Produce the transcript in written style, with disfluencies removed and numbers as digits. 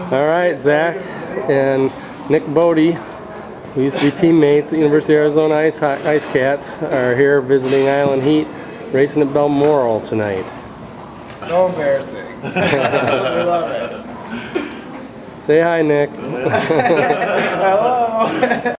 All right, Zach and Nick Boddy, who used to be teammates at University of Arizona Ice Cats, are here visiting Island Heat, racing at Balmoral tonight. So embarrassing. We love it. Say hi, Nick. Hello.